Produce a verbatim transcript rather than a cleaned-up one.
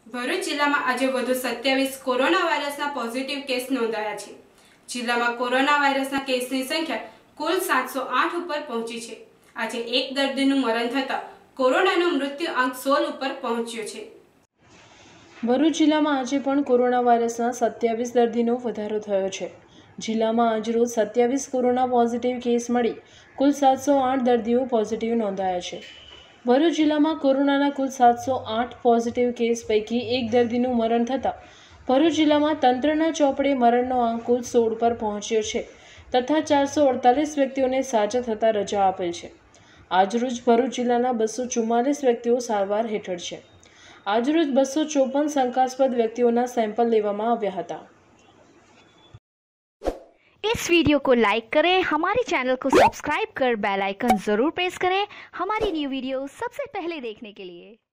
ભરૂચ જિલ્લામાં આજે વધુ સત્યાવીસ કોરોના વાયરસના પોઝિટિવ કેસ નોંધાયા છે। જિલ્લામાં કોરોના વાયરસના કેસની સંખ્યા કુલ સાતસો આઠ ઉપર પહોંચી છે। આજે એક દર્દીનું મરણ થતાં કોરોનાનો મૃત્યુ આંક સોળ ઉપર પહોંચ્યો છે। ભરૂચ જિલ્લામાં આજે પણ કોરોના વાયરસના સત્યાવીસ દર્દીનો વધારો થયો છે। જિલ્લામાં આજરોજ સત્યાવીસ કોરોના પોઝિટિવ કેસ મળી કુલ સાતસો આઠ દર્દીઓ પોઝિટિવ નોંધાયા છે। ભરૂચ જિલ્લામાં કોરોનાના કુલ સાતસો આઠ પોઝિટિવ કેસ પૈકી એક દર્દીનું મરણ થતાં ભરૂચ જિલ્લામાં તંત્રના ચોપડે મરણનો આંક કુલ સોળ પર પહોંચ્યો છે તથા ચારસો અડતાલીસ વ્યક્તિઓને સાજા થતાં રજા આપેલ છે। આજરોજ ભરૂચ જિલ્લાના બસો ચુમ્માલીસ વ્યક્તિઓ સારવાર હેઠળ છે। આજરોજ बसो चौपन शंकास्पद व्यक्तियों सैंपल लेवामां आव्या हता। इस वीडियो को लाइक करें, हमारे चैनल को सब्सक्राइब कर बेल आइकन जरूर प्रेस करें हमारी न्यू वीडियो सबसे पहले देखने के लिए।